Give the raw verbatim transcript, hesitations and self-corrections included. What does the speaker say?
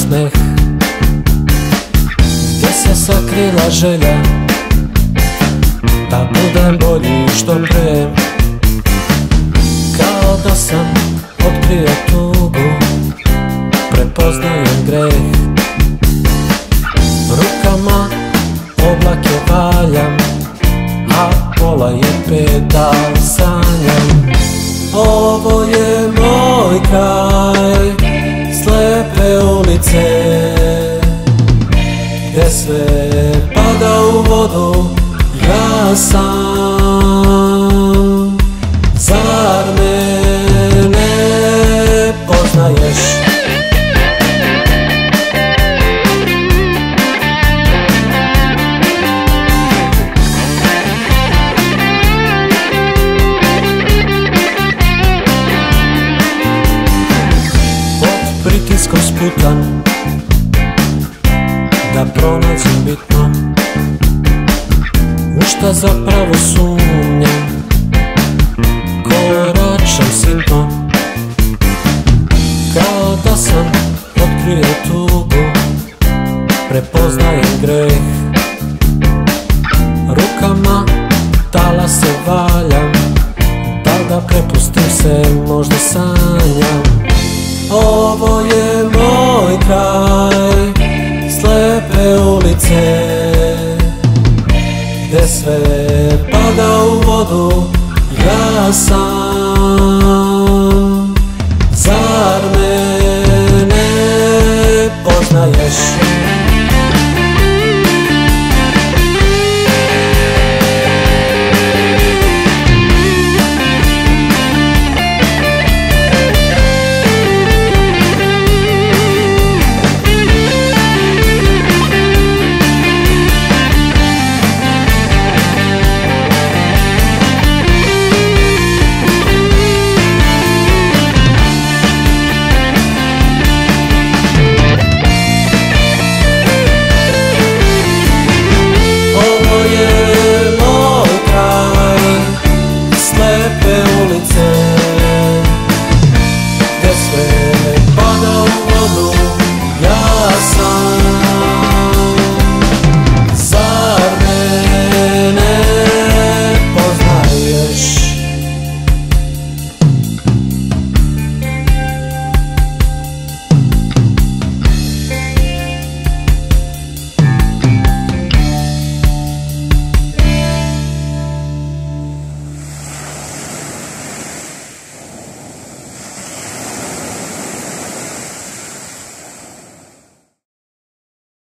osmeh, gdje se sakrila želja da budem bolji što pre. Kao da sam otkrio tugu, prepoznajem greh. Rukama oblake valjam, a pola je pedal sanjam. Ovo je moj kraj, slepe ulice, gde sve pada u vodu. Ja sam, zar me ne poznaješ? Pritiskom sputan da pronađem bitno, u šta zapravo sumnjam. Koračam sitno, kao da sam otkrio tugu, prepoznajem greh. Rukama talase valjam, da da prepustim se, možda sanjam. Ovo je moj kraj, slepe ulice, gde sve pada u vodu. Ja sam, zar me ne poznaješ?